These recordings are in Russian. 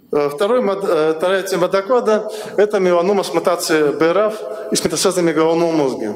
Вторая тема доклада – это меланома с мутацией БРАФ и с метастазами головного мозга.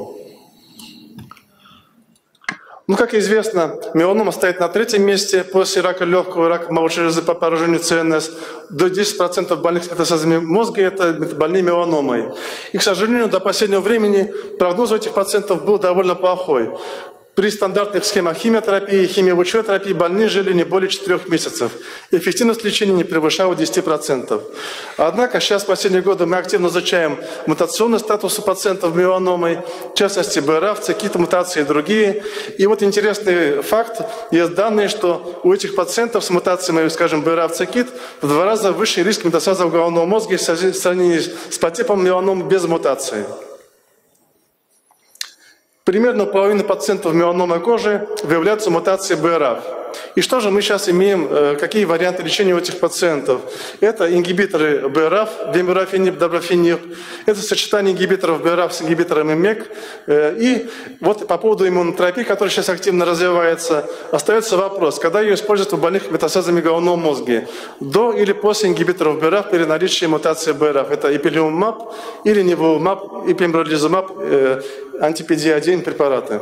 Ну, как известно, меланома стоит на третьем месте после рака легкого, рака малой железы по поражению ЦНС. До 10% больных с метастазами мозга – это больные меланомой. И, к сожалению, до последнего времени прогноз у этих пациентов был довольно плохой. При стандартных схемах химиотерапии и химиолучевой терапии больные жили не более 4 месяцев. Эффективность лечения не превышала 10%. Однако сейчас в последние годы мы активно изучаем мутационный статус у пациентов меланомой, в частности БРАФ, какие-то мутации и другие. И вот интересный факт, есть данные, что у этих пациентов с мутациями, скажем, БРАФ, ЦКИТ в 2 раза выше риск метастазов головного мозга в сравнении с подтипом меланомы без мутации. Примерно половина пациентов меланомой кожи выявляются мутации БРАФ. И что же мы сейчас имеем, какие варианты лечения у этих пациентов? Это ингибиторы БРАФ, вемурафениб, дабрафениб. Это сочетание ингибиторов БРАФ с ингибиторами МЕК. И вот по поводу иммунотерапии, которая сейчас активно развивается, остается вопрос, когда ее используют у больных метастазами головного мозга? До или после ингибиторов БРАФ при наличии мутации БРАФ? Это ипилумаб или ниволумаб и пембролизумаб, анти-PD-1 препараты.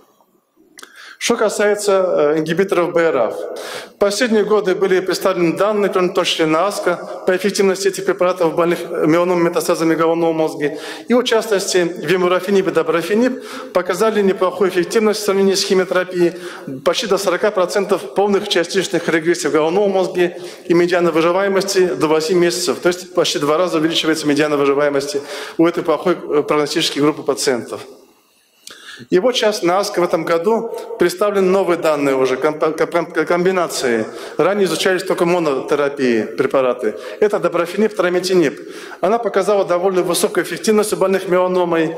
Что касается ингибиторов БРАФ. В последние годы были представлены данные, в том числе на АСКО, по эффективности этих препаратов в больных меланомой метастазами головного мозга. И в частности, вемурафениб и дабрафениб показали неплохую эффективность в сравнении с химиотерапией, почти до 40% полных частичных регрессий в головном мозге и медиана выживаемости до 8 месяцев. То есть почти 2 раза увеличивается медиана выживаемости у этой плохой прогностической группы пациентов. И вот сейчас на АСКО в этом году представлены новые данные уже, комбинации. Ранее изучались только монотерапии препараты. Это дабрафениб, траметениб. Она показала довольно высокую эффективность у больных меланомой.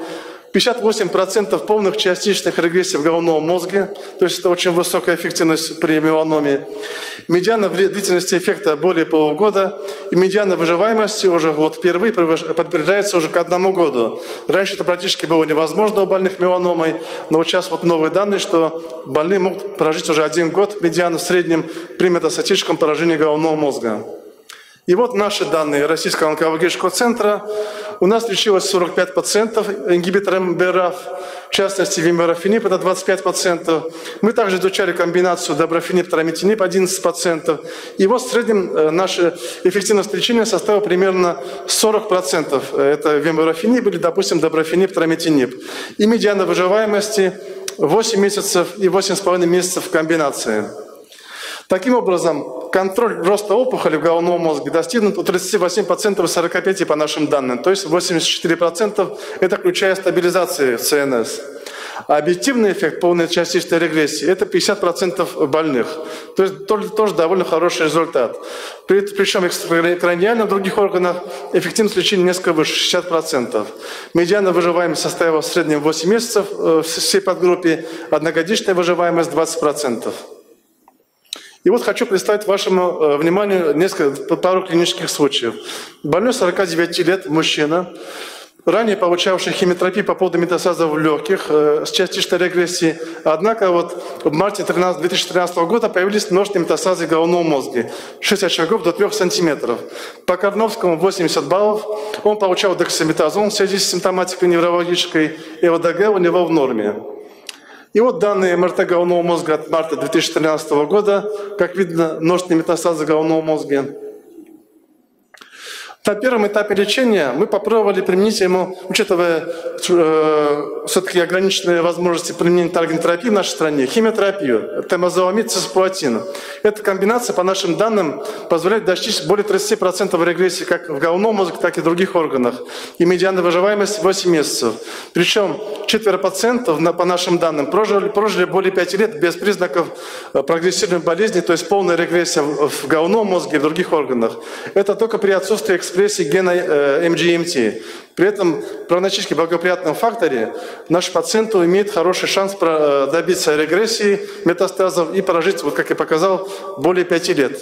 58% полных частичных регрессий в головном мозге, то есть это очень высокая эффективность при меланоме. Медиана длительности эффекта более полугода, и медиана выживаемости уже вот впервые подтверждается уже к 1 году. Раньше это практически было невозможно у больных меланомой, но вот сейчас вот новые данные, что больные могут прожить уже 1 год медиана в среднем при метастатическом поражении головного мозга. И вот наши данные Российского онкологического центра. У нас лечилось 45 пациентов ингибитором БРАФ, в частности, вемурафениб – это 25 пациентов. Мы также изучали комбинацию дабрафениб, траметениб – 11 пациентов. И вот в среднем наша эффективность лечения составила примерно 40%. Это вемурафениб или, допустим, дабрафениб, траметениб. И медиана выживаемости 8 месяцев и 8,5 месяцев в комбинации. Таким образом, контроль роста опухоли в головном мозге достигнут у 38% и 45% по нашим данным, то есть 84% это включая стабилизацию ЦНС. А объективный эффект полной частичной регрессии – это 50% больных. То есть тоже довольно хороший результат. Причем экстракраниально в других органах эффективность лечения несколько выше – 60%. Медиана выживаемость составила в среднем 8 месяцев в всей подгруппе, одногодичная выживаемость – 20%. И вот хочу представить вашему вниманию пару клинических случаев. Больной 49 лет, мужчина, ранее получавший химиотерапию по поводу метастазов в легких с частичной регрессией. Однако вот в марте 2013 года появились множественные метастазы головного мозга. 6 очагов до 3 сантиметров. По Карновскому 80 баллов. Он получал дексаметазон в связи с симптоматикой неврологической. И ОДГ у него в норме. И вот данные МРТ головного мозга от марта 2013 года. Как видно, множественные метастазы головного мозга. На первом этапе лечения мы попробовали применить ему, учитывая все-таки ограниченные возможности применения таргетной терапии в нашей стране, химиотерапию, темозоломид, цисплатин. Эта комбинация, по нашим данным, позволяет достичь более 30% регрессии как в головном мозге, так и в других органах. И медианная выживаемость 8 месяцев. Причем 4 пациентов, по нашим данным, прожили более 5 лет без признаков прогрессивной болезни, то есть полная регрессия в головном мозге и в других органах. Это только при отсутствии экспрессии гена MGMT. При этом прогностически благоприятном факторе наш пациент имеет хороший шанс добиться регрессии метастазов и прожить, вот как я показал, более 5 лет.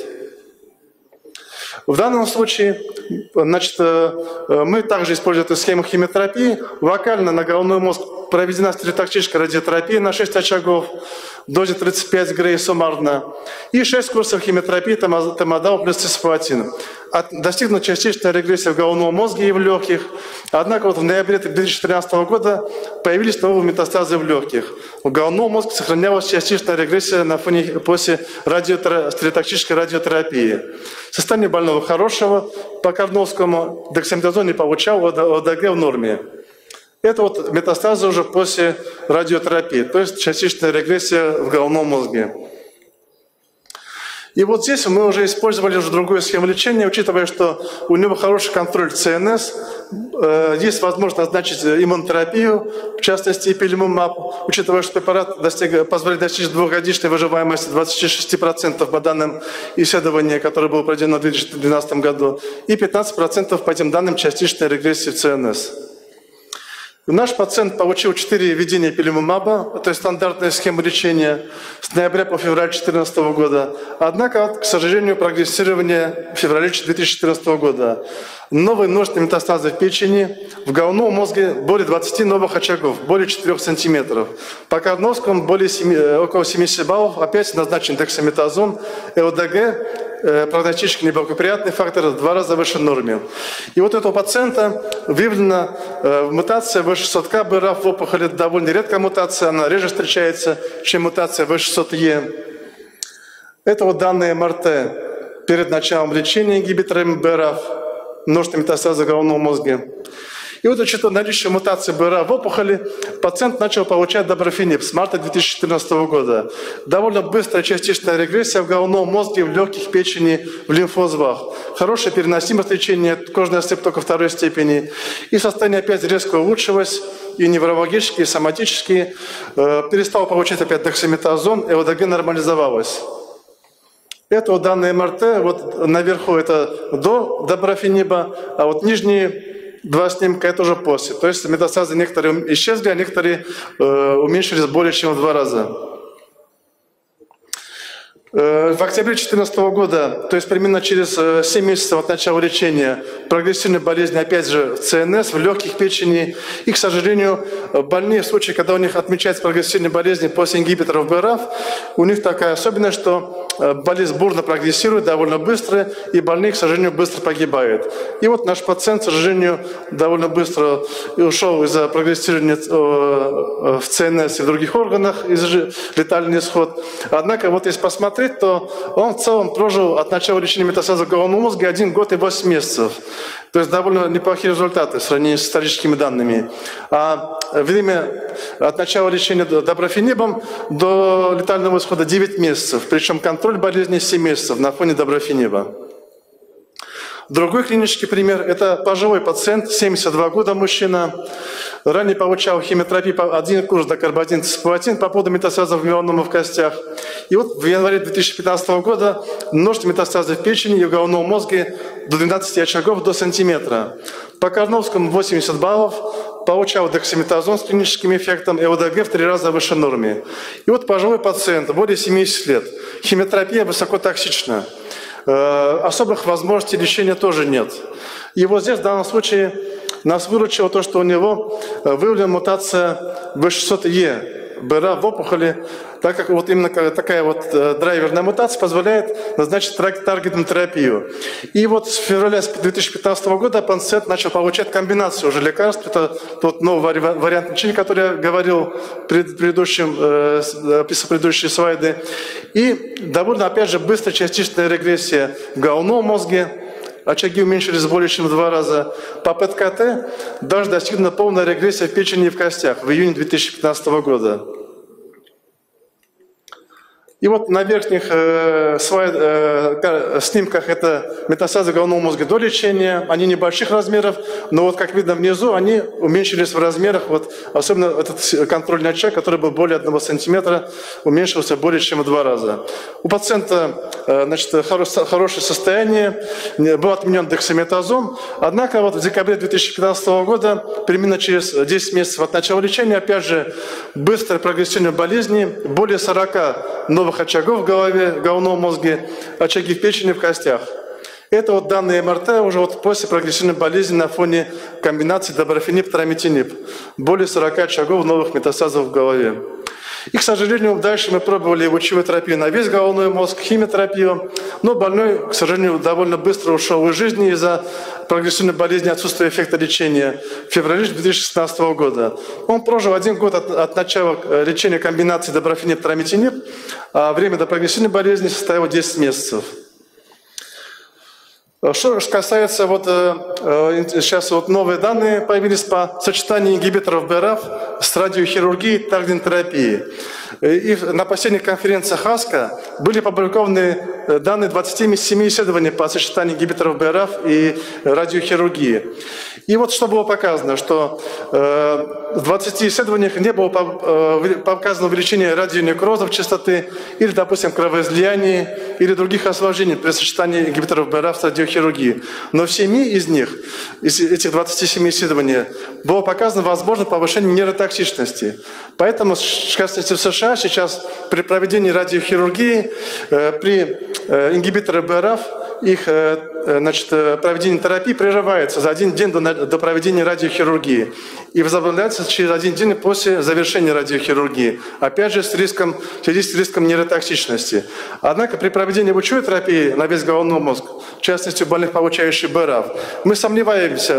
В данном случае, значит, мы также используем эту схему химиотерапии. Локально на головной мозг проведена стереотактическая радиотерапия на 6 очагов, в дозе 35 грей суммарно, и 6 курсов химиотерапии тамадал плюс цисплатин. Достигнута частичная регрессия в головном мозге и в легких, однако вот в ноябре 2013 года появились новые метастазы в легких. В головном мозге сохранялась частичная регрессия на фоне после стереотактической радиотерапии. Состояние больного хорошего, по Карновскому дексаметазон не получал, ОДГ в норме. Это вот метастазы уже после радиотерапии, то есть частичная регрессия в головном мозге. И вот здесь мы уже использовали уже другую схему лечения, учитывая, что у него хороший контроль ЦНС, есть возможность назначить иммунотерапию, в частности пилимумаб, учитывая, что препарат позволяет достичь двухгодичной выживаемости 26% по данным исследования, которое было проведено в 2012 году, и 15% по этим данным частичной регрессии в ЦНС. Наш пациент получил 4 введения пилимумаба, то есть стандартная схема лечения, с ноября по февраль 2014 года. Однако, к сожалению, прогрессирование в феврале 2014 года. Новые множественные метастазы в печени, в головном мозге более 20 новых очагов, более 4 сантиметров. По Карновскому около 70 баллов, опять назначен дексаметазон, ЛДГ, прогностически неблагоприятный фактор в 2 раза выше нормы. И вот у этого пациента выявлена мутация В600К БРАФ в опухоли, довольно редкая мутация, она реже встречается, чем мутация В600Е. Это вот данные МРТ перед началом лечения ингибиторами БРАФ, множественные метастазы головного мозга. И вот, учитывая наличие мутации БРА в опухоли, пациент начал получать доброфениб с марта 2014 года. Довольно быстрая частичная регрессия в головном мозге, в легких, печени, в лимфоузлах. Хорошая переносимость лечения, кожный остеоп только 2 степени. И состояние опять резко улучшилось, и неврологически, и соматически. Перестал получать опять дексаметазон, ЛДГ нормализовалось. Это вот данные МРТ, вот наверху это до доброфениба, а вот нижние 2 снимка это уже после. То есть метастазы некоторые исчезли, а некоторые уменьшились более чем в 2 раза. В октябре 2014 года, то есть примерно через 7 месяцев от начала лечения, прогрессивные болезни опять же в ЦНС, в легких, печени. И, к сожалению, больные в случае, когда у них отмечается прогрессивные болезни после ингибиторов БРАФ, у них такая особенность, что болезнь бурно прогрессирует, довольно быстро, и больные, к сожалению, быстро погибают. И вот наш пациент, к сожалению, довольно быстро ушел из-за прогрессирования в ЦНС и в других органах, из-за летальный исход. Однако, вот если посмотреть, то он в целом прожил от начала лечения метастазов головного мозга 1 год и 8 месяцев. То есть довольно неплохие результаты в сравнении с историческими данными. А время от начала лечения доброфенибом до летального исхода 9 месяцев. Причем контроль болезни 7 месяцев на фоне доброфениба. Другой клинический пример – это пожилой пациент, 72 года, мужчина. Ранее получал химиотерапию, 1 курс докарбазин, цисплатин по поводу метастазов в миелонома в костях. И вот в январе 2015 года множество метастазов в печени и в головном мозге до 12 очагов до сантиметра. По Карновскому 80 баллов, получал дексаметазон с клиническим эффектом, ЛДГ в 3 раза выше нормы. И вот пожилой пациент, более 70 лет. Химиотерапия высокотоксична. Особых возможностей лечения тоже нет. И вот здесь в данном случае нас выручило то, что у него выявлена мутация В600Е, БРА в опухоли, так как вот именно такая вот драйверная мутация позволяет назначить таргетную терапию. И вот с февраля 2015 года пациент начал получать комбинацию уже лекарств. Это тот новый вариант лечения, который я говорил описывая предыдущие слайды. И довольно, опять же, быстрая частичная регрессия в головном мозге. Очаги уменьшились более чем в 2 раза. По ПЭТ-КТ даже достигнута полная регрессия в печени и в костях в июне 2015 года. И вот на верхних снимках это метастазы головного мозга до лечения. Они небольших размеров, но вот как видно внизу, они уменьшились в размерах. Вот, особенно этот контрольный очаг, который был более 1 сантиметра, уменьшился более чем в 2 раза. У пациента хорошее состояние, был отменен дексаметазон. Однако вот в декабре 2015 года, примерно через 10 месяцев от начала лечения, опять же, быстрое прогрессирование болезни, более 40 новых очагов в голове, в головном мозге, очаги в печени, в костях. Это вот данные МРТ уже вот после прогрессивной болезни на фоне комбинации доброфенип-трамитинип. Более 40 очагов новых метастазов в голове. И, к сожалению, дальше мы пробовали лучевую терапию на весь головной мозг, химиотерапию, но больной, к сожалению, довольно быстро ушел из жизни из-за прогрессивной болезни, отсутствия эффекта лечения в феврале 2016 года. Он прожил 1 год от начала лечения комбинации доброфенип-трамитинип, а время до прогрессивной болезни составило 10 месяцев. Что же касается, сейчас новые данные появились по сочетанию ингибиторов БРАФ с радиохирургией и таргет-терапией. И на последних конференциях АСКО были опубликованы данные 27 исследований по сочетанию ингибиторов БРАФ и радиохирургии. И вот что было показано, что в 20 исследованиях не было показано увеличение радионекрозов частоты или, допустим, кровоизлияний или других осложнений при сочетании ингибиторов БРАФ с радиохирургией. Но в 7 из них, из этих 27 исследований, было показано возможное повышение нейротоксичности. Поэтому, в частности, в США сейчас при проведении радиохирургии, при ингибиторе БРАФ, их проведение терапии прерывается за 1 день до проведения радиохирургии и возобновляется через 1 день после завершения радиохирургии, опять же в связи с риском нейротоксичности. Однако при проведении лучевой терапии на весь головной мозг, в частности у больных, получающих БРАФ, мы сомневаемся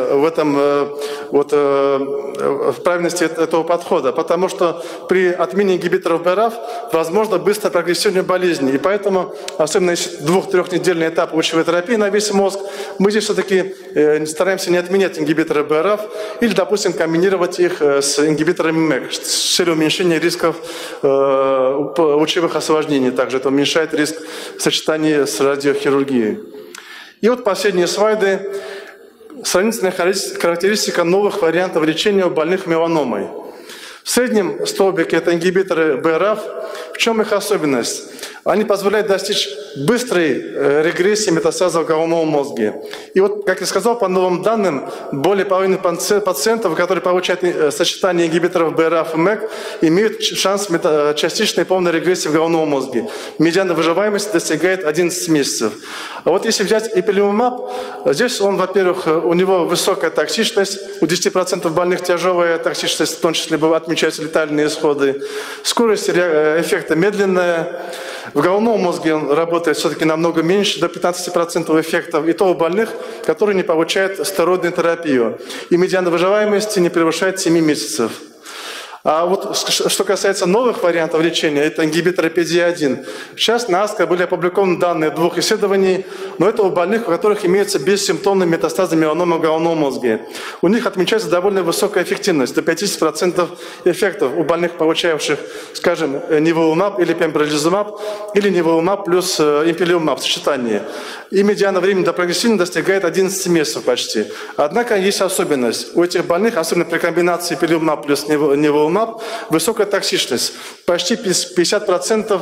в правильности этого подхода, потому что при отмене ингибиторов БРАФ возможно быстрая прогрессивная болезнь, и поэтому, особенно если 2-3-недельный этап лучевой терапии на весь мозг, мы здесь все-таки стараемся не отменять ингибиторы БРАФ или, допустим, комбинировать их с ингибиторами МЭК с целью уменьшения рисков лучевых осложнений. Также это уменьшает риск сочетания с радиохирургией. И вот последние слайды. Сравнительная характеристика новых вариантов лечения у больных меланомой. В среднем столбике это ингибиторы БРАФ. В чем их особенность? Они позволяют достичь быстрой регрессии метастазов в головном мозге. И вот, как я сказал, по новым данным, более половины пациентов, которые получают сочетание ингибиторов БРАФ и МЭК, имеют шанс частичной и полной регрессии в головном мозге. Медиана выживаемости достигает 11 месяцев. А вот если взять ипилимумаб, здесь он, во-первых, у него высокая токсичность, у 10% больных тяжелая токсичность, в том числе отмечаются летальные исходы. Скорость эффекта медленная. В головном мозге он работает все-таки намного меньше, до 15% эффектов, и то у больных, которые не получают стероидную терапию. И медиана выживаемости не превышает 7 месяцев. А вот что касается новых вариантов лечения, это ингибиторы PD-1. Сейчас на АСКО были опубликованы данные 2 исследований, но это у больных, у которых имеются бессимптомные метастазы меланомы в головном мозге. У них отмечается довольно высокая эффективность, до 50% эффектов у больных, получавших, скажем, ниволумаб или пембролизумаб, или ниволумаб плюс импелиумаб в сочетании. И медиана времени до прогрессивности достигает 11 месяцев почти. Однако есть особенность. У этих больных, особенно при комбинации импелиумаб плюс ниволумаб, высокая токсичность. Почти 50%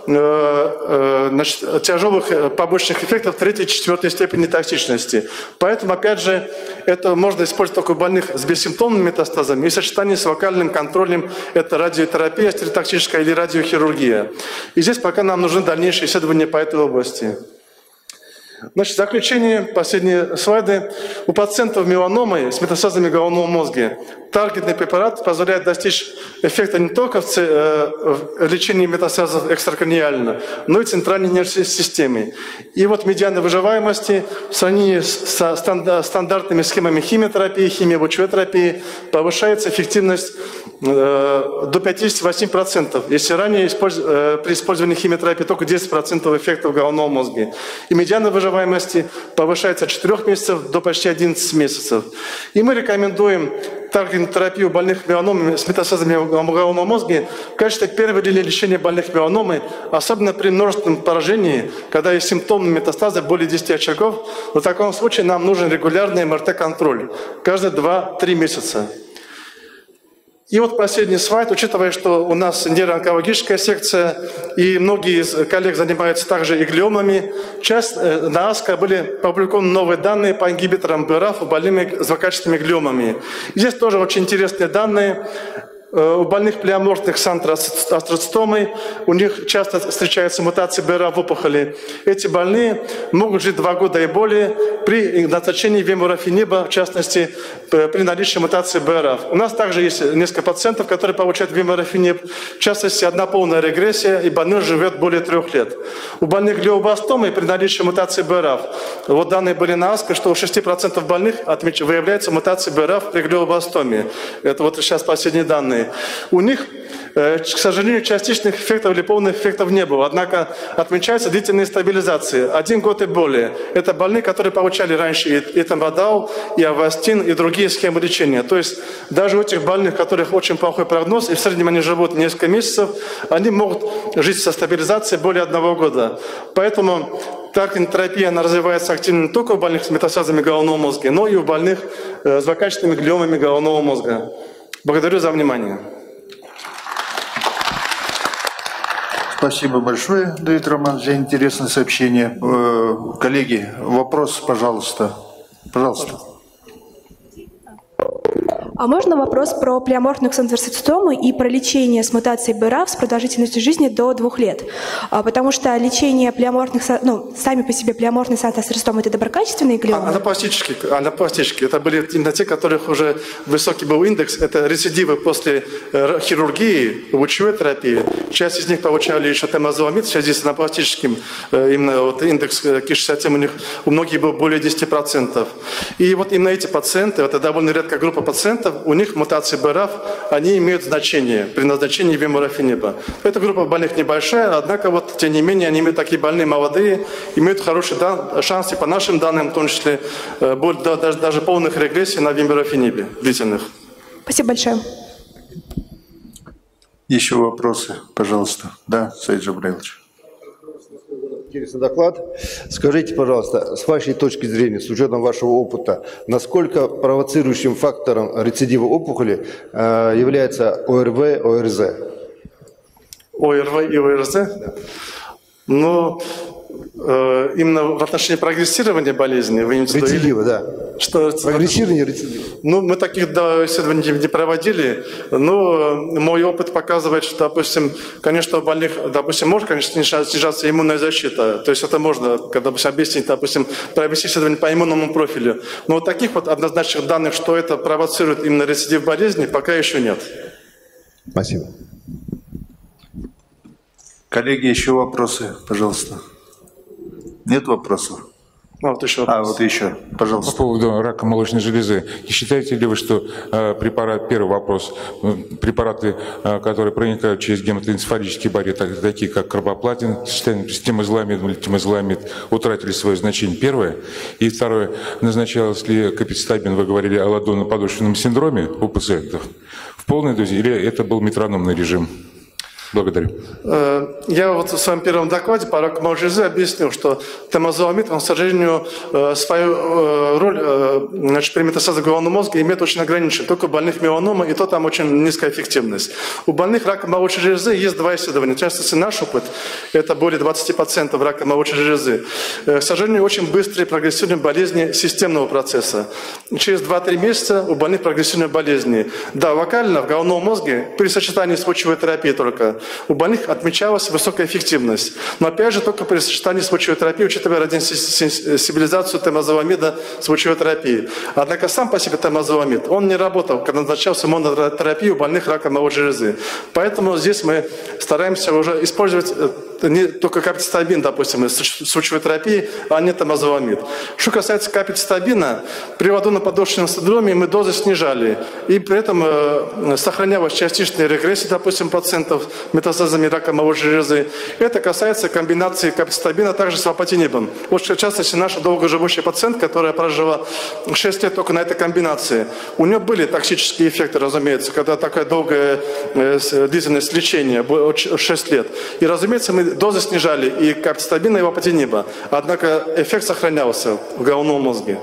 тяжелых побочных эффектов 3-4 степени токсичности. Поэтому, опять же, это можно использовать только у больных с бессимптомными метастазами и в сочетании с локальным контролем, это радиотерапия стереотоксическая или радиохирургия. И здесь пока нам нужны дальнейшие исследования по этой области. Значит, в заключение, последние слайды. У пациентов меланомы с метастазами головного мозга таргетный препарат позволяет достичь эффекта не только в лечении метастазов экстракраниально, но и центральной нервной системе. И вот медиана выживаемости в сравнении с стандартными схемами химиотерапии, химиолучевой терапии повышается эффективность до 58%. Если ранее при использовании химиотерапии только 10% эффекта в головном мозге. И медиана выживаемости повышается от 4 месяцев до почти 11 месяцев. И мы рекомендуем таргетную терапию больных меланомами с метастазами головного мозга в качестве первой линии лечения больных меланомы, особенно при множественном поражении, когда есть симптомы метастаза более 10 очагов. В таком случае нам нужен регулярный МРТ-контроль каждые 2-3 месяца. И вот последний слайд. Учитывая, что у нас нейроонкологическая секция, и многие из коллег занимаются также и глиомами, на АСКО были опубликованы новые данные по ингибиторам БРАФ у больных злокачественными глиомами. И здесь тоже очень интересные данные. у больных плеоморфных с астроцитомой, у них часто встречаются мутации БРА в опухоли. Эти больные могут жить 2 года и более при назначении вемурафениба, в частности, при наличии мутации БРА. У нас также есть несколько пациентов, которые получают вемурафениб, в частности, одна полная регрессия, и больной живет более 3 лет. У больных глиобластомой при наличии мутации БРА, вот данные были на АСКО, что у 6% больных выявляется мутация БРА при глиобластоме. Это вот сейчас последние данные. У них, к сожалению, частичных эффектов или полных эффектов не было. Однако отмечается длительная стабилизация. 1 год и более. Это больные, которые получали раньше и Тембадал, и Авастин, и другие схемы лечения. То есть даже у этих больных, у которых очень плохой прогноз, и в среднем они живут несколько месяцев, они могут жить со стабилизацией более 1 года. Поэтому таргетная терапия она развивается активно не только у больных с метастазами головного мозга, но и у больных с злокачественными глиомами головного мозга. Благодарю за внимание. Спасибо большое, Давид Романович, за интересное сообщение. Коллеги, вопрос, пожалуйста. Пожалуйста. А можно вопрос про плеоморфную ксантверсоцитому и про лечение с мутацией БРАФ с продолжительностью жизни до 2 лет? Потому что лечение плеоморфных, сами по себе плеоморфные сантостеростомы это доброкачественные глиомы? Анапластические. Это были именно те, у которых уже высокий был индекс. Это рецидивы после хирургии, лучевой терапии. Часть из них получали еще темозоломид в связи с анапластическим. Именно вот индекс Ки-67 у них у многих был более 10%. И вот именно эти пациенты, это довольно редкая группа пациентов, у них мутации БРАФ, они имеют значение при назначении вемурафениба. Эта группа больных небольшая, однако вот, тем не менее, они имеют такие больные молодые, имеют хорошие шансы, по нашим данным, в том числе, будет даже полных регрессий на вемурафенибе длительных. Спасибо большое. Еще вопросы, пожалуйста. Да, Саид Джабраилович. Интересный доклад. Скажите, пожалуйста, с вашей точки зрения, с учетом вашего опыта, насколько провоцирующим фактором рецидива опухоли является ОРВ, ОРЗ? ОРВ и ОРЗ? Ну, именно в отношении прогрессирования болезни, вы имеете в виду? Рецидива, да. Что? Прогрессирование рецидива. Ну, мы таких исследований не проводили, но мой опыт показывает, что, допустим, конечно, у больных, допустим, может, конечно, снижаться иммунная защита. То есть это можно, когда, допустим, объяснить, допустим, провести исследование по иммунному профилю. Но вот таких вот однозначных данных, что это провоцирует именно рецидив болезни, пока еще нет. Спасибо. Коллеги, еще вопросы, пожалуйста. Нет вопросов? Вот еще вопрос. Вот еще, пожалуйста. По поводу рака молочной железы. Не считаете ли вы, что первый вопрос, препараты, которые проникают через гематоэнцефалический барьер, такие как карбоплатин, темозоламид или темозоламид, утратили свое значение? Первое. И второе. Назначалось ли капицетабин, вы говорили о ладонно-подошвенном синдроме у пациентов, в полной дозе или это был метрономный режим? Благодарю. Я вот в своем первом докладе по раку молочной железы объяснил, что темозоламид, он, к сожалению, свою роль при метастазе головного мозга имеет очень ограниченную. Только у больных меланома, и то там очень низкая эффективность. У больных рака молочной железы есть 2 исследования. В частности, наш опыт, это более 20% рака молочной железы. К сожалению, очень быстрые прогрессивные болезни системного процесса. Через 2-3 месяца у больных прогрессивные болезни. Да, локально в головном мозге при сочетании с лучевой терапией только у больных отмечалась высокая эффективность. Но опять же только при сочетании с лучевой терапией, учитывая радиосенсибилизацию темозоламида с лучевой терапией. Однако сам по себе темозоламид, он не работал, когда назначался монотерапию у больных раком молочной железы. Поэтому здесь мы стараемся уже использовать не только капицетабин, допустим, с лучевой терапией, а не темозоламид. Что касается капицетабина, при ладонно-подошвенном синдроме мы дозы снижали. И при этом сохранялась частичная регрессия, допустим, пациентов метастазами рака молочной железы. Это касается комбинации капицетабина также с вапотинибом. Вот в частности наша долгоживущая пациентка, которая прожила 6 лет только на этой комбинации, у нее были токсические эффекты, разумеется, когда такая долгая длительность лечения, 6 лет. И, разумеется, мы дозы снижали и капицетабина, и вапотиниба. Однако эффект сохранялся в головном мозге.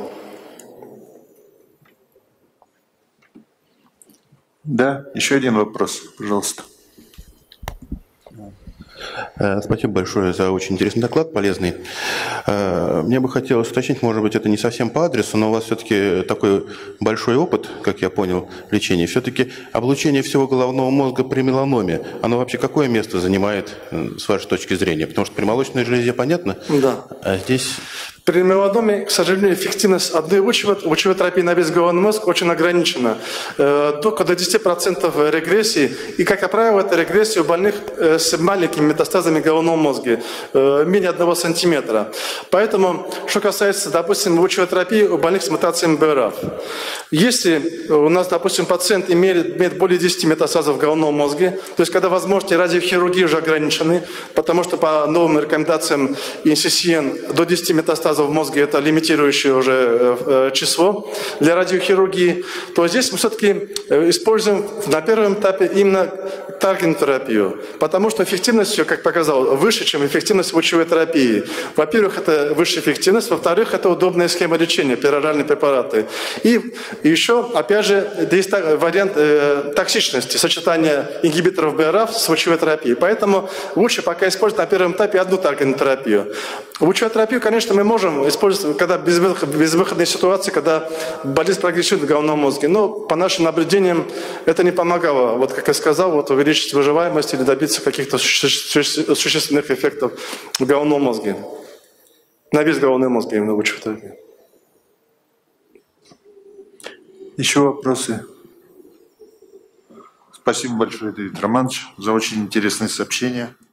Да, еще один вопрос, пожалуйста. Спасибо большое за очень интересный доклад, полезный. Мне бы хотелось уточнить, может быть, это не совсем по адресу, но у вас все-таки такой большой опыт, как я понял, лечения. Все-таки облучение всего головного мозга при меланоме, оно вообще какое место занимает с вашей точки зрения? Потому что при молочной железе понятно, Да. а здесь... При меланоме, к сожалению, эффективность одной лучевой терапии на весь головной мозг очень ограничена. Только до 10% регрессии. И, как правило, это регрессия у больных с маленькими метастазами головного мозга, менее 1 сантиметра. Поэтому, что касается, допустим, лучевой терапии у больных с мутациями БРАФ. Если у нас, допустим, пациент имеет более 10 метастазов в головном мозге, то есть когда возможности радиохирургии уже ограничены, потому что по новым рекомендациям NCCN до 10 метастазов в мозге это лимитирующее уже число для радиохирургии, то здесь мы все-таки используем на первом этапе именно таргет-терапию, потому что эффективность ее, как показал, выше, чем эффективность лучевой терапии. Во-первых, это высшая эффективность, во-вторых, это удобная схема лечения, пероральные препараты. И еще, опять же, есть вариант токсичности, сочетания ингибиторов БРАФ с лучевой терапией. Поэтому лучше пока использовать на первом этапе одну таргет-терапию. Лучевую терапию, конечно, мы можем использовать, когда безвыходные ситуации, когда болезнь прогрессирует в головном мозге. Но по нашим наблюдениям это не помогало, вот как я сказал, вот увеличить выживаемость или добиться каких-то существенных эффектов в головном мозге. На весь головной мозг именно лучевую терапию. Еще вопросы? Спасибо большое, Давид Романович, за очень интересное сообщение.